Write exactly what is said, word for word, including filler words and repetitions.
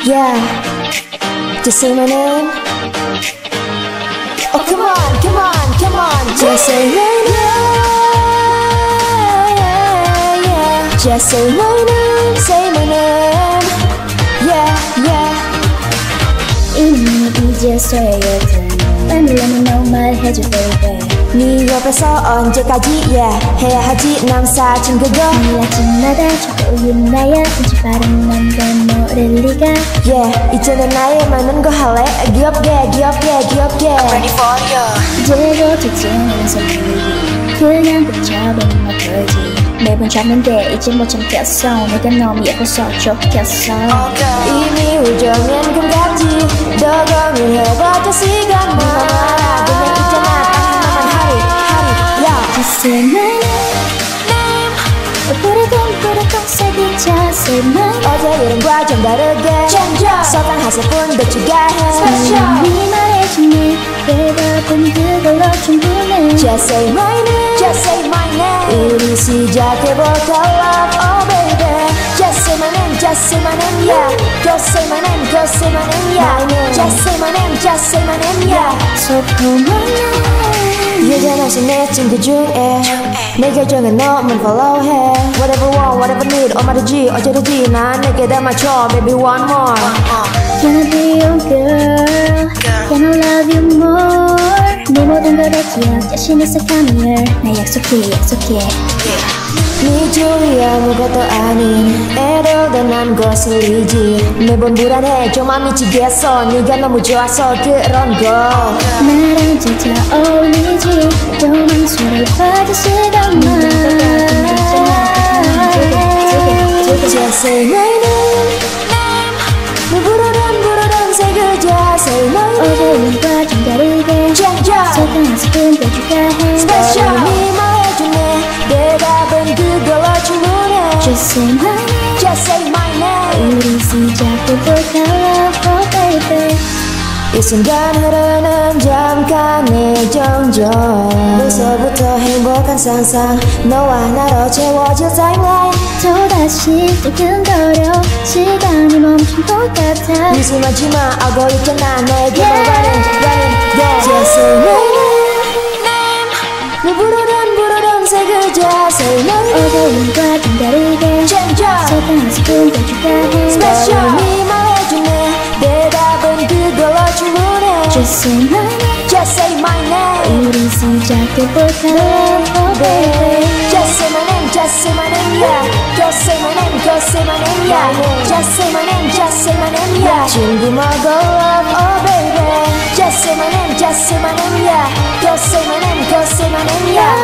Yeah, just say my name. Oh come on, come on, come on, just say my name. Yeah, yeah, just say my name, say my name. Yeah, yeah. 이미 이제서야 your turn. Let me let me know 말해줘 baby. 네 옆에서 언제까지 yeah 해야 하지 난 사준 그거 네 아침마다 조금 나야 눈치 빠른 남자 너를 리가 yeah 이제는 나의 많은 거 할래 귀엽게 귀엽게 귀엽게 I'm ready for you 이제도 듣지는 소리 그냥 붙여본 너걸지 매번 잡는데 이제 못 참겠어 내가 너무 예뻐서 좋겠어 이미 우정엔 금같이 더 고민해봤자 시간 많아 그냥 있잖아 딱 나만 하루 하루 yeah Just say my name 뿌리동 뿌리동 새기자 say my name 어제 이름과 좀 다르게 change up 서당 한 스푼 더 추가해 special 네 말해주네 대답은 그걸로 충분해 Just say my name Just say my name 우리 시작해볼까 love oh baby Just say my name Just say my name yeah Go say my name Go say my name yeah Just say my name Just say my name yeah So come on now 여전하시 내 친구 중에 내 결정은 너만 follow해 Whatever want Whatever need 얼마든지 어쩌든지 난 내게 다 맞춰 Baby one more Can I be your girl Can I love you more 네 모든 걸 다 기억 자신 있어 come here 나 약속해 약속해 네 주위 아무것도 아닌 애로도 난 거슬리지 매번 불안해 정말 미치겠어 네가 너무 좋아서 그런 거 나랑 진짜 어울리지 또만 술에 빠져 시간만 Just say my name 너 부르던 부르던 세 글자 Say my name 어제와 좀 다르게 Change up 설탕 한 스푼 더 추가해 Special 네 말해주네 대답은 그걸로 충분해 Just say my name Just say my name 우리 시작해볼까 love oh baby 이 순간 흐르는 잠깐의 정적 벌써부터 행복한 상상 너와 나로 채워질 timeline 또다시 뜨끈거려 시간이 멈춘 것 같아 의심하지마 알고 있잖아 나에게만 running running yeah Just say my name 너 부르던 부르던 세 글자 Say my name 어제와 좀 다르게 Change up 설탕 한 스푼 더 추가해 Special 네 말해주네 대답은 그걸로 충분해 Just say my name Just say my name 우리 시작해볼까 oh baby Just say my name Just say my name yeah Just say my name Just say my name yeah Just say my name Just say my name yeah 친구 말고 love oh baby Just say my name Just say my name yeah Just say my name Just say my name yeah